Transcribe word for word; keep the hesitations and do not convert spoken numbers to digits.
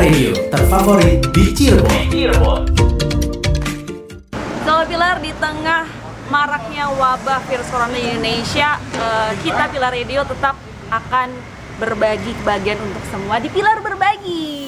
Radio terfavorit di Cirebon. Sobat Pilar, di tengah maraknya wabah virus corona di Indonesia, kita Pilar Radio tetap akan berbagi kebahagiaan untuk semua di Pilar Berbagi.